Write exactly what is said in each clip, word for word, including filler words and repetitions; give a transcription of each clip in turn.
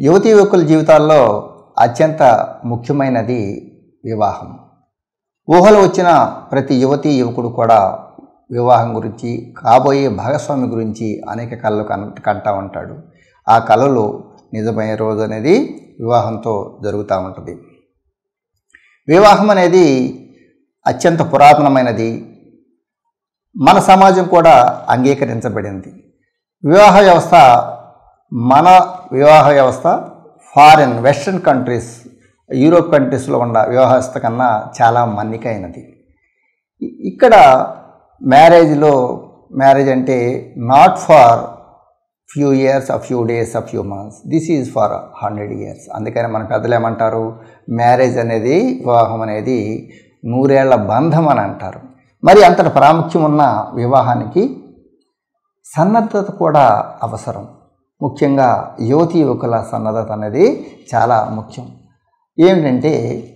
యువతీ యువకుల జీవితాల్లో అత్యంత ముఖ్యమైనది వివాహం. ఊహలు వచ్చిన ప్రతి యువతీ యువకుడు కూడా వివాహం గురించి, కాబోయే భాగస్వామి గురించి అనేక కళలు కన్ కంటా ఉంటాడు. ఆ కళలు నిజమయ్యే రోజు అనేది వివాహంతో జరుగుతూ ఉంటుంది. వివాహం అనేది అత్యంత పురాతనమైనది. మన సమాజం కూడా అంగీకరించబడింది. వివాహ వ్యవస్థ మన వివాహ వ్యవస్థ ఫారిన్ వెస్ట్రన్ కంట్రీస్, యూరోప్ కంట్రీస్లో ఉన్న వివాహ వ్యవస్థ కన్నా చాలా మన్నికైనది. ఇక్కడ మ్యారేజ్లో మ్యారేజ్ అంటే not for few years, a few days, a few months, this is for hundred years. అందుకని మన పెద్దలు ఏమంటారు, మ్యారేజ్ అనేది, వివాహం అనేది నూరేళ్ల బంధం అని అంటారు. మరి అంతటి ప్రాముఖ్యం ఉన్న వివాహానికి సన్నద్ధత కూడా అవసరం. ముఖ్యంగా యువతీ యువకుల సన్నద్ధత అనేది చాలా ముఖ్యం. ఏమిటంటే,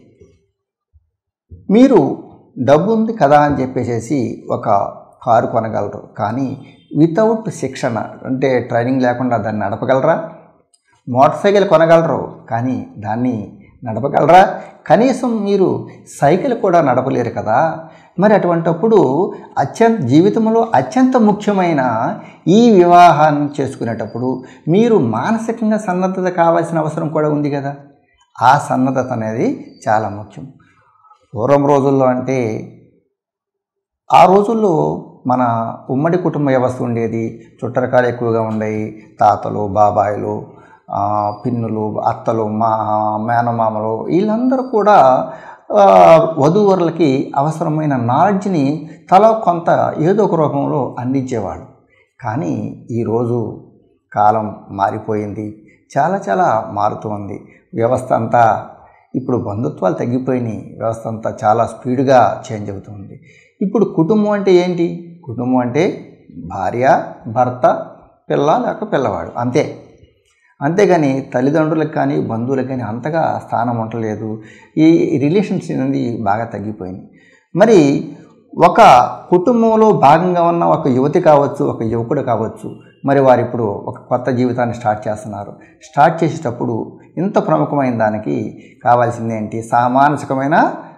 మీరు డబ్బు ఉంది కదా అని చెప్పేసి ఒక కారు కొనగలరు, కానీ వితౌట్ శిక్షణ అంటే ట్రైనింగ్ లేకుండా దాన్ని నడపగలరా? మోటార్ సైకిల్ కొనగలరు, కానీ దాన్ని నడపగలరా? కనీసం మీరు సైకిల్ కూడా నడపలేరు కదా. మరి అటువంటప్పుడు అత్యంత జీవితంలో అత్యంత ముఖ్యమైన ఈ వివాహాన్ని చేసుకునేటప్పుడు మీరు మానసికంగా సన్నద్ధత కావాల్సిన అవసరం కూడా ఉంది కదా. ఆ సన్నద్ధత అనేది చాలా ముఖ్యం. పూర్వం రోజుల్లో అంటే ఆ రోజుల్లో మన ఉమ్మడి కుటుంబ వ్యవస్థ ఉండేది. చుట్టరకాలు ఎక్కువగా ఉండేవి. తాతలు, బాబాయిలు, పిన్నులు, అత్తలు, మా మేనమామలు, వీళ్ళందరూ కూడా వధూవరులకి అవసరమైన నాలెడ్జ్ని తల కొంత ఏదో ఒక రూపంలో అందించేవాళ్ళు. కానీ ఈరోజు కాలం మారిపోయింది, చాలా చాలా మారుతుంది. వ్యవస్థ అంతా ఇప్పుడు బంధుత్వాలు తగ్గిపోయినాయి. వ్యవస్థ అంతా చాలా స్పీడ్గా చేంజ్ అవుతుంది. ఇప్పుడు కుటుంబం అంటే ఏంటి? కుటుంబం అంటే భార్య, భర్త, పిల్ల లేక పిల్లవాడు, అంతే. అంతేగాని తల్లిదండ్రులకు కానీ బంధువులకు కానీ అంతగా స్థానం ఉండలేదు. ఈ రిలేషన్స్ అనేది బాగా తగ్గిపోయింది. మరి ఒక కుటుంబంలో భాగంగా ఉన్న ఒక యువతి కావచ్చు, ఒక యువకుడు కావచ్చు, మరి వారు ఇప్పుడు ఒక కొత్త జీవితాన్ని స్టార్ట్ చేస్తున్నారు. స్టార్ట్ చేసేటప్పుడు ఇంత ప్రముఖమైన దానికి కావాల్సింది ఏంటి? సామాజికమైన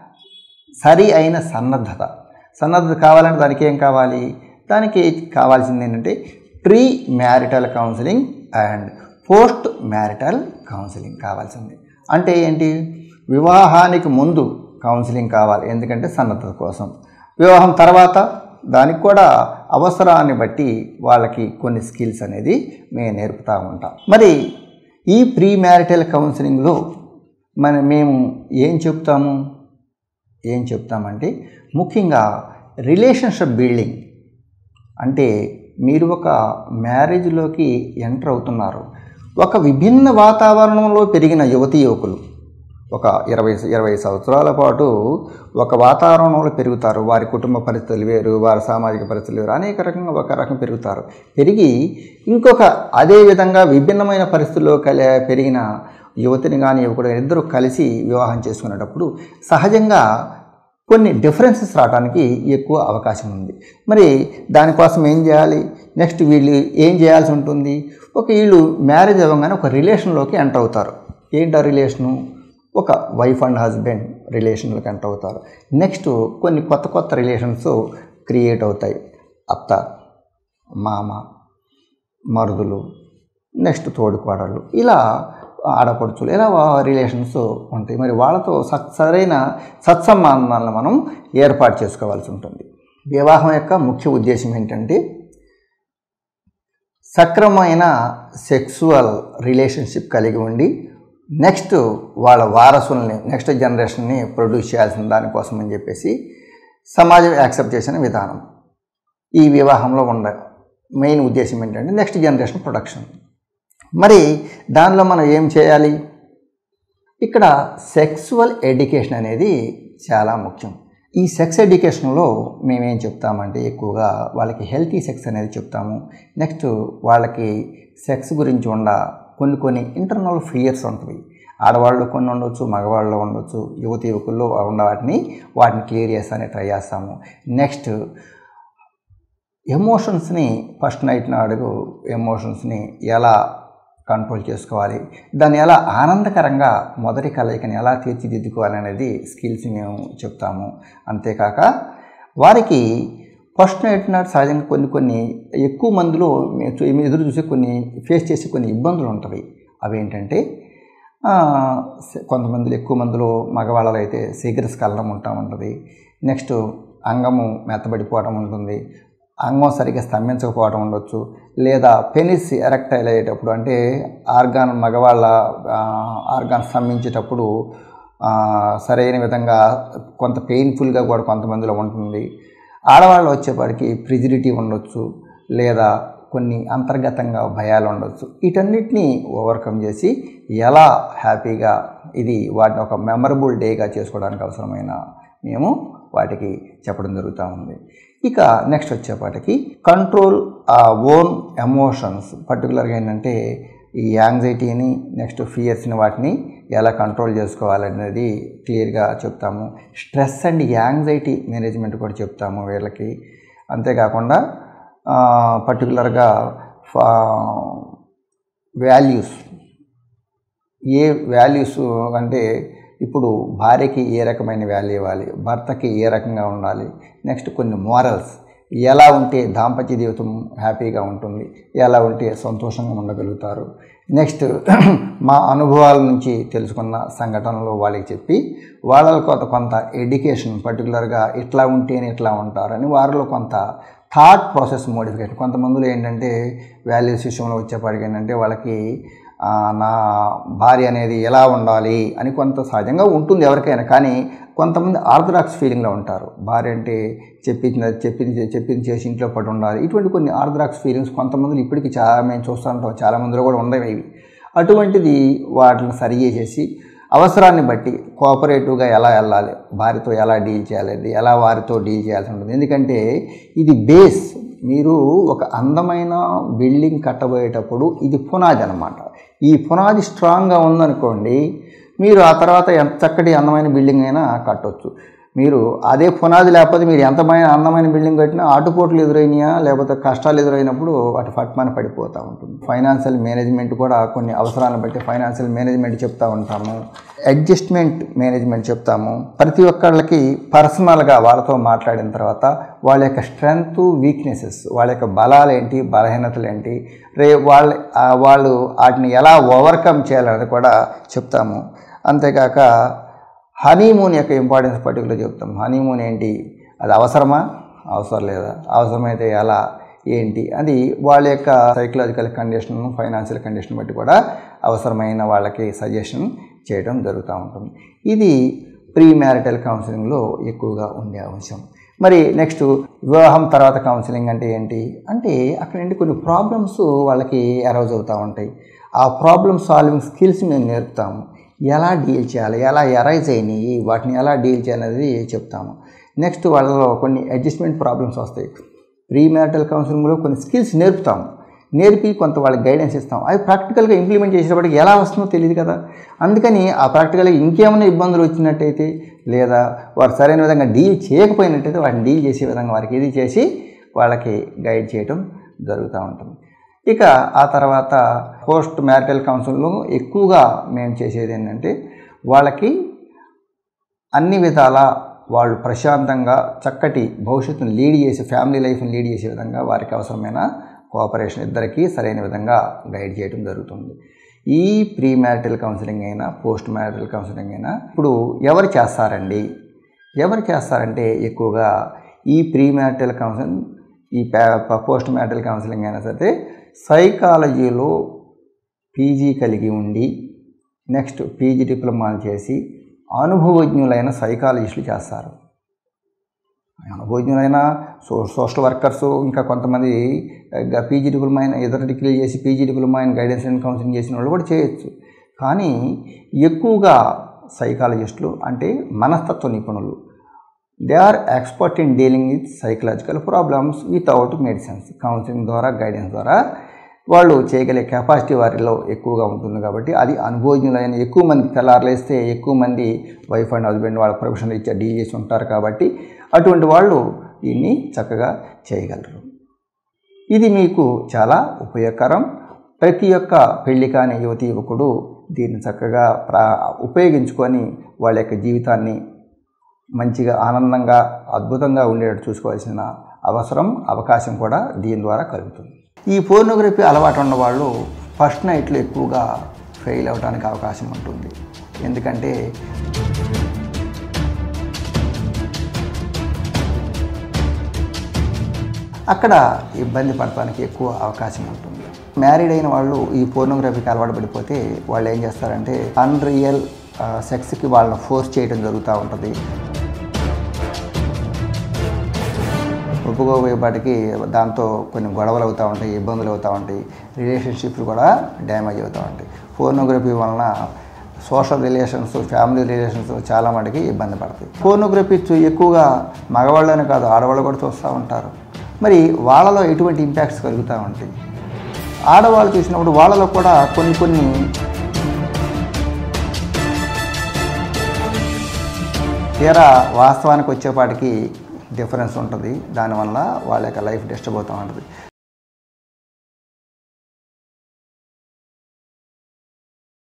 సరి అయిన సన్నద్ధత. సన్నద్ధత కావాలంటే దానికి ఏం కావాలి? దానికి కావాల్సింది ఏంటంటే pre marital counselling and post marital counselling కావాల్సింది. అంటే ఏంటి? వివాహానికి ముందు కౌన్సిలింగ్ కావాలి, ఎందుకంటే సన్నద్ధత కోసం. వివాహం తర్వాత దానికి కూడా అవసరాన్ని బట్టి వాళ్ళకి కొన్ని స్కిల్స్ అనేది మేము నేర్పుతూ ఉంటాం. మరి ఈ ప్రీ మ్యారిటల్ కౌన్సిలింగ్లో మన మేము ఏం చెప్తాము ఏం చెప్తామంటే ముఖ్యంగా రిలేషన్షిప్ బిల్డింగ్. అంటే మీరు ఒక మ్యారేజ్లోకి ఎంటర్ అవుతున్నారు. ఒక విభిన్న వాతావరణంలో పెరిగిన యువతీ యువకులు ఒక ఇరవై ఇరవై సంవత్సరాల పాటు ఒక వాతావరణంలో పెరుగుతారు. వారి కుటుంబ పరిస్థితులు వేరు, వారి సామాజిక పరిస్థితులు వేరు, అనేక రకంగా ఒక రకం పెరుగుతారు. పెరిగి ఇంకొక అదే విధంగా విభిన్నమైన పరిస్థితుల్లో కలి పెరిగిన యువతిని కానీ యువకుడు ఇద్దరు కలిసి వివాహం చేసుకునేటప్పుడు సహజంగా కొన్ని డిఫరెన్సెస్ రావడానికి ఎక్కువ అవకాశం ఉంది. మరి దానికోసం ఏం చేయాలి? నెక్స్ట్ వీళ్ళు ఏం చేయాల్సి ఉంటుంది? ఒక వీళ్ళు మ్యారేజ్ అవ్వగానే ఒక రిలేషన్లోకి ఎంటర్ అవుతారు. ఏంటి ఆ రిలేషను? ఒక వైఫ్ అండ్ హస్బెండ్ రిలేషన్లోకి ఎంటర్ అవుతారు. నెక్స్ట్ కొన్ని కొత్త కొత్త రిలేషన్స్ క్రియేట్ అవుతాయి. అత్త, మామ, మరుదులు, నెక్స్ట్ తోడుకోడళ్ళు, ఇలా ఆడపడుచులు, ఇలా రిలేషన్స్ ఉంటాయి. మరి వాళ్ళతో సత్ సరైన సత్సంబంధాలను మనం ఏర్పాటు చేసుకోవాల్సి ఉంటుంది. వివాహం యొక్క ముఖ్య ఉద్దేశం ఏంటంటే సక్రమమైన సెక్సువల్ రిలేషన్షిప్ కలిగి ఉండి నెక్స్ట్ వాళ్ళ వారసుల్ని, నెక్స్ట్ జనరేషన్ని ప్రొడ్యూస్ చేయాల్సిన దానికోసం అని చెప్పేసి సమాజం యాక్సెప్ట్ చేసిన విధానం. ఈ వివాహంలో ఉన్న మెయిన్ ఉద్దేశం ఏంటంటే నెక్స్ట్ జనరేషన్ ప్రొడక్షన్. మరి దానిలో మనం ఏం చేయాలి? ఇక్కడ సెక్సువల్ ఎడ్యుకేషన్ అనేది చాలా ముఖ్యం. ఈ సెక్స్ ఎడ్యుకేషన్లో మేమేం చెప్తామంటే ఎక్కువగా వాళ్ళకి హెల్తీ సెక్స్ అనేది చెప్తాము. నెక్స్ట్ వాళ్ళకి సెక్స్ గురించి ఉన్న కొన్ని కొన్ని ఇంటర్నల్ ఫియర్స్ ఉంటుంది. ఆడవాళ్ళు కొన్ని ఉండొచ్చు, మగవాళ్ళు ఉండొచ్చు, యువతి యువకుల్లో ఉన్న వాటిని వాటిని క్లియర్ చేస్తానికి ట్రై చేస్తాము. నెక్స్ట్ ఎమోషన్స్ని ఫస్ట్ నైట్ నాడు ఎమోషన్స్ని ఎలా కంట్రోల్ చేసుకోవాలి, దాన్ని ఎలా ఆనందకరంగా మొదటి కలయికని ఎలా తీర్చిదిద్దుకోవాలి అనేది స్కిల్స్ మేము చెప్తాము. అంతేకాక వారికి ఫస్ట్ నైట్ నాట్ సహజంగా కొన్ని కొన్ని ఎక్కువ మందిలో మేము ఎదురు చూసే కొన్ని ఫేస్ చేసే కొన్ని ఇబ్బందులు ఉంటాయి. అవి ఏంటంటే కొంతమందిలో ఎక్కువ మందిలో మగవాళ్ళలో అయితే సిగరెట్స్ కలడం ఉంటా ఉంటుంది. నెక్స్ట్ అంగము మెత్తబడిపోవడం ఉంటుంది, అంగం సరిగ్గా స్తంభించకపోవడం ఉండొచ్చు, లేదా పెనిస్ ఎరెక్టైల్ అయ్యేటప్పుడు అంటే ఆర్గాన్ మగవాళ్ళ ఆర్గాన్ స్తంభించేటప్పుడు సరైన విధంగా కొంత పెయిన్ఫుల్గా కూడా కొంతమందిలో ఉంటుంది. ఆడవాళ్ళు వచ్చేప్పటికి ఫ్రిజిడిటీ ఉండొచ్చు, లేదా కొన్ని అంతర్గతంగా భయాలు ఉండొచ్చు. వీటన్నిటినీ ఓవర్కమ్ చేసి ఎలా హ్యాపీగా ఇది వాటిని ఒక మెమరబుల్ డేగా చేసుకోవడానికి అవసరమైన మేము వాటికి చెప్పడం జరుగుతూ ఉంది. ఇక నెక్స్ట్ వచ్చేపాటికి కంట్రోల్ ఆ ఓన్ ఎమోషన్స్, పర్టికులర్గా ఏంటంటే ఈ యాంగ్జైటీని నెక్స్ట్ ఫియర్స్ని వాటిని ఎలా కంట్రోల్ చేసుకోవాలనేది క్లియర్గా చెప్తాము. స్ట్రెస్ అండ్ యాంగ్జైటీ మేనేజ్మెంట్ కూడా చెప్తాము వీళ్ళకి. అంతేకాకుండా పర్టికులర్గా వాల్యూస్, ఏ వాల్యూస్ అంటే ఇప్పుడు భార్యకి ఏ రకమైన వాల్యూ ఇవ్వాలి, భర్తకి ఏ రకంగా ఉండాలి, నెక్స్ట్ కొన్ని మోరల్స్, ఎలా ఉంటే దాంపత్య జీవితం హ్యాపీగా ఉంటుంది, ఎలా ఉంటే సంతోషంగా ఉండగలుగుతారు. నెక్స్ట్ మా అనుభవాల నుంచి తెలుసుకున్న సంఘటనలు వాళ్ళకి చెప్పి వాళ్ళకి కొంత కొంత ఎడ్యుకేషన్, పర్టికులర్గా ఇట్లా ఉంటేనే ఇట్లా ఉంటారని వారిలో కొంత థాట్ ప్రాసెస్ మోడిఫికేషన్. కొంతమందిలో ఏంటంటే వాల్యూస్ విషయంలో వచ్చేప్పటికి ఏంటంటే వాళ్ళకి నా భార్య అనేది ఎలా ఉండాలి అని కొంత సహజంగా ఉంటుంది ఎవరికైనా, కానీ కొంతమంది ఆర్థడాక్స్ ఫీలింగ్లో ఉంటారు. భార్య అంటే చెప్పింది చెప్పింది చెప్పింది చేసి ఇంట్లో పడి ఉండాలి, ఇటువంటి కొన్ని ఆర్థడాక్స్ ఫీలింగ్స్ కొంతమందిలో ఇప్పటికీ చాలా మేము చూస్తూ ఉంటాం, చాలామందిలో కూడా ఉండవు ఇవి. అటువంటిది వాటిని సరి చేసేసి అవసరాన్ని బట్టి కోఆపరేటివ్గా ఎలా వెళ్ళాలి, భార్యతో ఎలా డీల్ చేయాలి, ఎలా వారితో డీల్ చేయాల్సి ఉంటుంది. ఎందుకంటే ఇది బేస్. మీరు ఒక అందమైన బిల్డింగ్ కట్టబోయేటప్పుడు ఇది పునాది అన్నమాట. ఈ పునాది స్ట్రాంగ్గా ఉందనుకోండి, మీరు ఆ తర్వాత ఎంత చక్కటి అందమైన బిల్డింగ్ అయినా కట్టవచ్చు. మీరు అదే పునాది లేకపోతే మీరు ఎంతమైన అందమైన బిల్డింగ్ కట్టినా ఆటుపోట్లు ఎదురైనా లేకపోతే కష్టాలు ఎదురైనప్పుడు వాటి ఫట్మని పడిపోతూ ఉంటుంది. ఫైనాన్షియల్ మేనేజ్మెంట్ కూడా కొన్ని అవసరాలను బట్టి ఫైనాన్షియల్ మేనేజ్మెంట్ చెప్తూ ఉంటాము, అడ్జస్ట్మెంట్ మేనేజ్మెంట్ చెప్తాము. ప్రతి ఒక్కళ్ళకి పర్సనల్గా వాళ్ళతో మాట్లాడిన తర్వాత వాళ్ళ యొక్క స్ట్రెంగ్త్, వీక్నెసెస్, వాళ్ళ యొక్క బలాలు ఏంటి, బలహీనతలు ఏంటి, రే వాళ్ళ వాళ్ళు వాటిని ఎలా ఓవర్కమ్ చేయాలనేది కూడా చెప్తాము. అంతేకాక హనీమూన్ యొక్క ఇంపార్టెన్స్ పర్టికులర్ చెప్తాం. హనీమూన్ ఏంటి, అది అవసరమా, అవసరం లేదా, అవసరమైతే ఎలా, ఏంటి, అది వాళ్ళ యొక్క సైకలాజికల్ కండిషన్, ఫైనాన్షియల్ కండిషన్ బట్టి కూడా అవసరమైన వాళ్ళకి సజెషన్ చేయడం జరుగుతూ ఉంటుంది. ఇది ప్రీ మ్యారిటల్ కౌన్సిలింగ్లో ఎక్కువగా ఉండే అంశం. మరి నెక్స్ట్ వివాహం తర్వాత కౌన్సిలింగ్ అంటే ఏంటి అంటే అక్కడ నుండి కొన్ని ప్రాబ్లమ్స్ వాళ్ళకి అరైజ్ అవుతూ ఉంటాయి. ఆ ప్రాబ్లమ్ సాల్వింగ్ స్కిల్స్ మేము నేర్పుతాము. ఎలా డీల్ చేయాలి, ఎలా అరైజ్ అయినాయి, వాటిని ఎలా డీల్ చేయాలనేది చెప్తాము. నెక్స్ట్ వాళ్ళలో కొన్ని అడ్జస్ట్మెంట్ ప్రాబ్లమ్స్ వస్తాయి. ప్రీ మ్యారిటల్ కౌన్సిలింగ్లో కొన్ని స్కిల్స్ నేర్పుతాము, నేర్పి కొంత వాళ్ళకి గైడెన్స్ ఇస్తాం. అది ప్రాక్టికల్గా ఇంప్లిమెంట్ చేసేటప్పటికి ఎలా వస్తుందో తెలియదు కదా. అందుకని ఆ ప్రాక్టికల్గా ఇంకేమైనా ఇబ్బందులు వచ్చినట్టయితే లేదా వారు సరైన విధంగా డీల్ చేయకపోయినట్టయితే వాటిని డీల్ చేసే విధంగా వారికి ఇది చేసి వాళ్ళకి గైడ్ చేయడం జరుగుతూ ఉంటుంది. ఇక ఆ తర్వాత పోస్ట్ మ్యారిటల్ కౌన్సిలింగ్లో ఎక్కువగా మేము చేసేది ఏంటంటే వాళ్ళకి అన్ని విధాల వాళ్ళు ప్రశాంతంగా చక్కటి భవిష్యత్తును లీడ్ చేసి ఫ్యామిలీ లైఫ్ని లీడ్ చేసే విధంగా వారికి అవసరమైన కోఆపరేషన్ ఇద్దరికీ సరైన విధంగా గైడ్ చేయడం జరుగుతుంది. ఈ ప్రీ మ్యారిటల్ కౌన్సిలింగ్ అయినా పోస్ట్ మ్యారిటల్ కౌన్సిలింగ్ అయినా ఇప్పుడు ఎవరు చేస్తారండి, ఎవరు చేస్తారంటే ఎక్కువగా ఈ ప్రీ మ్యారిటల్ కౌన్సిలింగ్, ఈ పోస్ట్ మ్యారిటల్ కౌన్సిలింగ్ అయినా సరే సైకాలజీలో పీజీ కలిగి ఉండి నెక్స్ట్ పీజీ డిప్లొమాలు చేసి అనుభవజ్ఞులైన సైకాలజిస్టులు చేస్తారు. అనుభవజ్ఞులైన సో సోషల్ వర్కర్సు, ఇంకా కొంతమంది పీజీ డిప్లొమా అయిన ఇతర డిగ్రీ చేసి పీజీ డిప్లొమా అయిన గైడెన్స్ అండ్ కౌన్సిలింగ్ చేసిన వాళ్ళు కూడా చేయొచ్చు. కానీ ఎక్కువగా సైకాలజిస్టులు అంటే మనస్తత్వ నిపుణులు, they are expert in dealing with psychological problems without medicines. Counselling ద్వారా గైడెన్స్ ద్వారా వాళ్ళు చేయగలిగే కెపాసిటీ వారిలో ఎక్కువగా ఉంటుంది. కాబట్టి అది అనుభవజ్ఞులైన ఎక్కువ మంది తెల్లారులేస్తే ఎక్కువ మంది వైఫ్ అండ్ హస్బెండ్ వాళ్ళ ప్రొఫెషనల్ ఇచ్చే డీల్ చేసి ఉంటారు. కాబట్టి అటువంటి వాళ్ళు దీన్ని చక్కగా చేయగలరు. ఇది మీకు చాలా ఉపయోగకరం. ప్రతి ఒక్క పెళ్లి కాని యువతి యువకుడు దీన్ని చక్కగా ప్రా ఉపయోగించుకొని వాళ్ళ యొక్క జీవితాన్ని మంచిగా ఆనందంగా అద్భుతంగా ఉండేటట్టు చూసుకోవాల్సిన అవసరం అవకాశం కూడా దీని ద్వారా కలుగుతుంది. ఈ పోర్నోగ్రఫీ అలవాటు ఉన్న వాళ్ళు ఫస్ట్ నైట్లో ఎక్కువగా ఫెయిల్ అవడానికి అవకాశం ఉంటుంది. ఎందుకంటే అక్కడ ఇబ్బంది పడటానికి ఎక్కువ అవకాశం ఉంటుంది. మ్యారీడ్ అయిన వాళ్ళు ఈ పోర్నోగ్రఫీకి అలవాటు పడిపోతే వాళ్ళు ఏం చేస్తారంటే అన్రియల్ సెక్స్కి వాళ్ళని ఫోర్స్ చేయడం జరుగుతూ ఉంటుంది. ఒప్పుకోబోయేపాటికి దాంతో కొన్ని గొడవలు అవుతూ ఉంటాయి, ఇబ్బందులు అవుతూ ఉంటాయి, రిలేషన్షిప్లు కూడా డ్యామేజ్ అవుతూ ఉంటాయి. పోర్నోగ్రఫీ వలన సోషల్ రిలేషన్స్, ఫ్యామిలీ రిలేషన్స్ చాలా మటుకి ఇబ్బంది పడతాయి. పోర్నోగ్రఫీ ఎక్కువగా మగవాళ్ళనే కాదు ఆడవాళ్ళు కూడా చూస్తూ ఉంటారు. మరి వాళ్ళలో ఎటువంటి ఇంపాక్ట్స్ కలుగుతూ ఉంటాయి? ఆడవాళ్ళు చూసినప్పుడు వాళ్ళలో కూడా కొన్ని కొన్ని తీరా వాస్తవానికి వచ్చేపాటికి డిఫరెన్స్ ఉంటుంది. దానివల్ల వాళ్ళ యొక్క లైఫ్ డిస్టర్బ్ అవుతూ ఉంటుంది.